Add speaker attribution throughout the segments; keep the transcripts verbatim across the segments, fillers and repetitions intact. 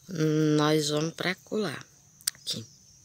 Speaker 1: Nós vamos pra colar. Aqui.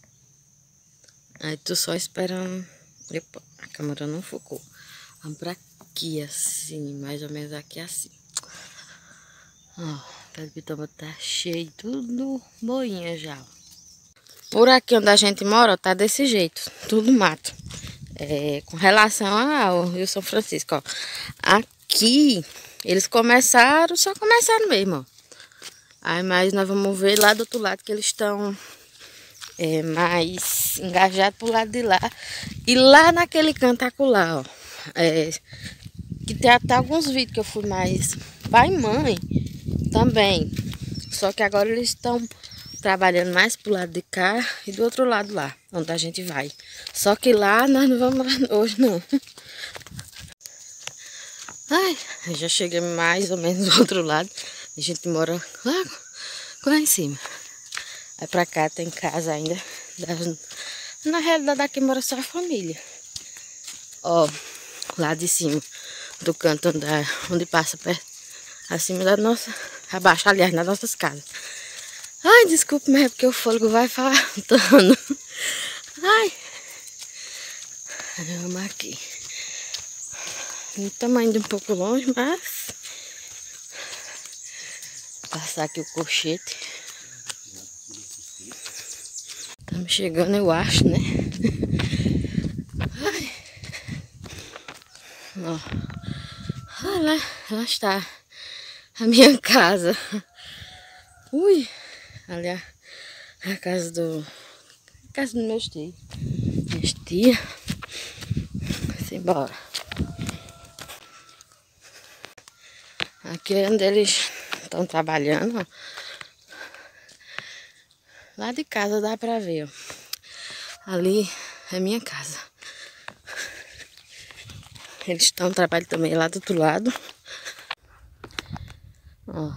Speaker 1: Aí tô só esperando. Epa, a câmera não focou. Vamos pra aqui, assim. Mais ou menos aqui, assim. Ó, o pé de pitamba tá cheio. Tudo boinha já. Por aqui onde a gente mora, ó, tá desse jeito. Tudo mato. É, com relação ao Rio São Francisco, ó. Aqui, eles começaram, só começaram mesmo, ó. Aí, mas nós vamos ver lá do outro lado que eles estão é, mais engajados pro lado de lá. E lá naquele canto acolá, ó. É, que tem até alguns vídeos que eu fui mais pai e mãe também. Só que agora eles estão trabalhando mais pro lado de cá e do outro lado lá, onde a gente vai. Só que lá nós não vamos hoje, não. Ai, já cheguei mais ou menos do outro lado. A gente mora lá, lá em cima. Aí pra cá tem casa ainda. Na realidade aqui mora só a família. Ó, lá de cima, do canto onde, onde passa perto, acima da nossa, abaixo, aliás, nas nossas casas. Ai, desculpa, mas é porque o fôlego vai faltando. Ai. Vamos aqui. Estamos indo um pouco longe, mas... Passar aqui o colchete. Estamos chegando, eu acho, né? Ai. Ó. Olha lá, lá está a minha casa. Ui. Ali a, a casa do... A casa dos meus tios. Minhas tias. Simbora. Aqui é onde eles estão trabalhando, ó. Lá de casa dá pra ver, ó. Ali é minha casa. Eles estão trabalhando também lá do outro lado. Ó.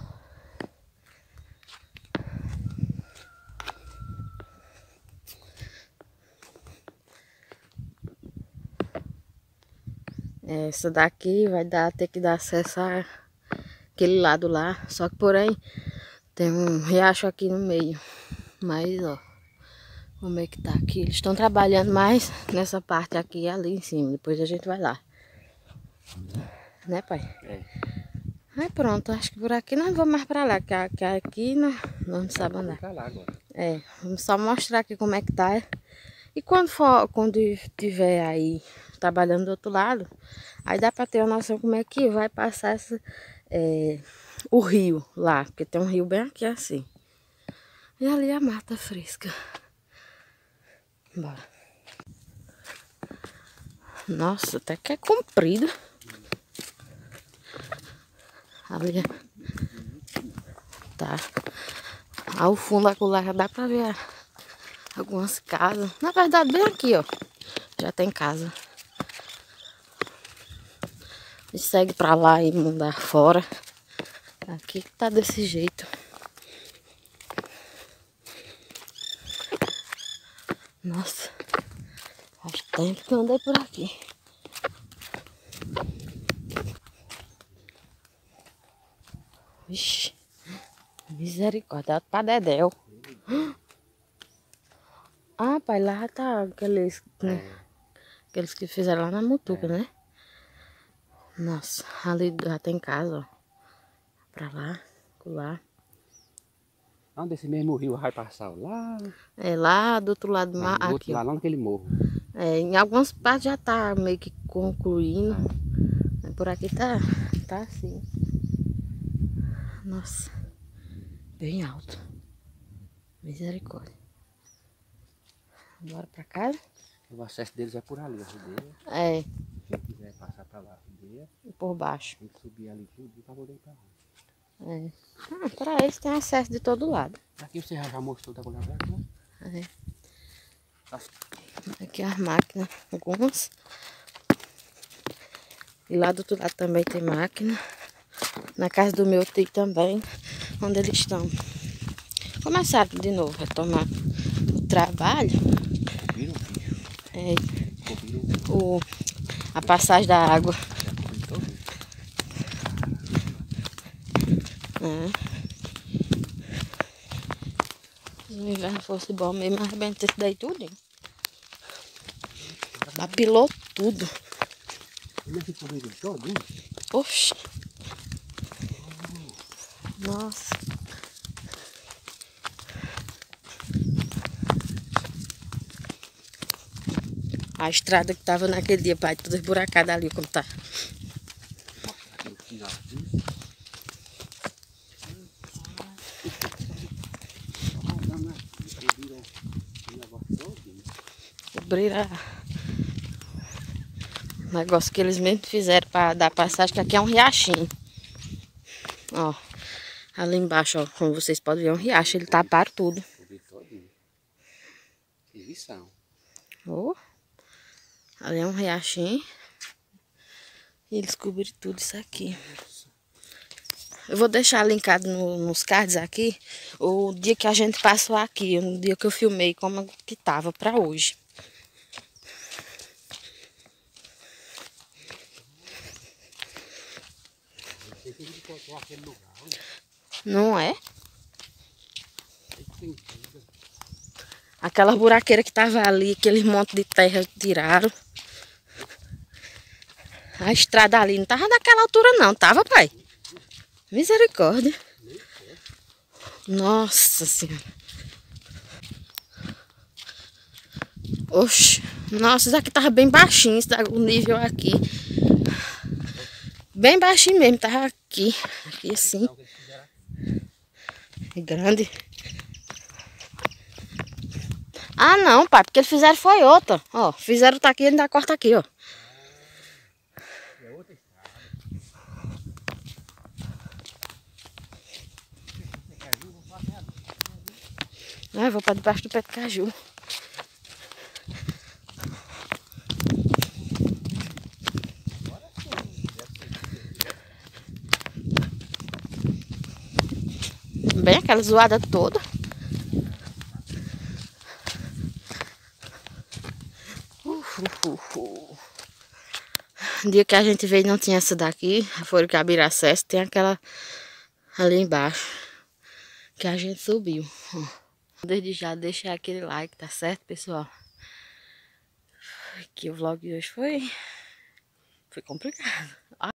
Speaker 1: Essa daqui vai dar, ter que dar acesso àquele lado lá. Só que porém tem um riacho aqui no meio. Mas ó, como é que tá aqui? Eles estão trabalhando mais nessa parte aqui e ali em cima. Depois a gente vai lá. Né, pai? É. Aí pronto, acho que por aqui nós vamos mais pra lá. Que, que aqui nós não sabemos andar. Pra lá agora. É, vamos só mostrar aqui como é que tá. E quando for, quando tiver aí trabalhando do outro lado, aí dá pra ter uma noção como é que vai passar essa, é, o rio lá. Porque tem um rio bem aqui assim. E ali a mata fresca. Bora. Nossa, até que é comprido. Ali. Tá. Ao fundo lá já dá pra ver algumas casas. Na verdade, bem aqui, ó. Já tem casa. E segue pra lá e mandar fora. Aqui tá desse jeito. Nossa. Faz tempo que eu andei por aqui. Vixe. Misericórdia. Pra Dedéu. Ah, pai, lá tá aqueles, né, aqueles que fizeram lá na Mutuca, é. Né? Nossa, ali já tem casa, ó. Pra lá, lá.
Speaker 2: Onde esse mesmo rio vai passar? Lá.
Speaker 1: É lá do outro lado do mar.
Speaker 2: Aqui,
Speaker 1: aqui,
Speaker 2: lá, lá naquele morro.
Speaker 1: É, em algumas partes já tá meio que concluindo. É. Por aqui tá, tá assim. Nossa, bem alto. Misericórdia. Bora pra casa?
Speaker 2: O acesso deles é por ali, a rodeia.
Speaker 1: É.
Speaker 2: Quem quiser passar pra lá, a rodeia.
Speaker 1: E por baixo.
Speaker 2: Tem que subir ali tudo pra poder ir pra lá.
Speaker 1: É. Ah, pra eles tem acesso de todo lado.
Speaker 2: Aqui você já mostrou da colher branca, né?
Speaker 1: É. Aqui as máquinas, algumas. E lá do outro lado também tem máquina. Na casa do meu tio também, onde eles estão. Começaram de novo a retomar o trabalho. É, o, a passagem da água. É. Se o inverno fosse bom mesmo, arrebenta isso daí tudo. Apilou tudo. Oxi. Nossa. A estrada que tava naquele dia, pai, toda esburacada ali, como tá. Cobriram o negócio que eles mesmo fizeram para dar passagem, que aqui é um riachinho. Ó, ali embaixo, ó, como vocês podem ver, é um riacho, ele taparam tudo. Ó, ali é um riachinho. E eles cobriram tudo isso aqui. Eu vou deixar linkado no, nos cards aqui o dia que a gente passou aqui, o dia que eu filmei como que tava pra hoje. Não é? Aquela buraqueira que tava ali, aquele monte de terra tiraram. A estrada ali não tava naquela altura não, tava, pai? Misericórdia. Nossa Senhora. Oxe. Nossa, isso aqui tava bem baixinho, isso daqui, o nível aqui. Bem baixinho mesmo, tava aqui. Aqui assim. Grande. Ah não, pai, porque eles fizeram foi outra. Ó, fizeram tá aqui e ainda corta aqui, ó. Ah, eu vou para debaixo do pé de caju. Bem aquela zoada toda. Uf, uf, uf. O dia que a gente veio não tinha essa daqui. Foram que abriram acesso. Tem aquela ali embaixo. Que a gente subiu. Desde já deixar aquele like, tá certo, pessoal? Que o vlog de hoje foi... Foi complicado.